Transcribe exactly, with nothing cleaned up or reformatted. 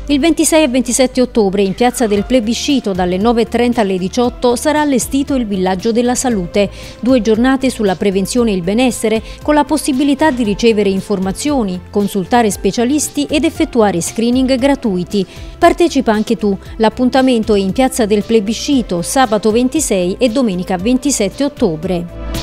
Il ventisei e ventisette ottobre in Piazza del Plebiscito dalle nove e trenta alle diciotto sarà allestito il Villaggio della Salute, due giornate sulla prevenzione e il benessere con la possibilità di ricevere informazioni, consultare specialisti ed effettuare screening gratuiti. Partecipa anche tu, l'appuntamento è in Piazza del Plebiscito sabato ventisei e domenica ventisette ottobre.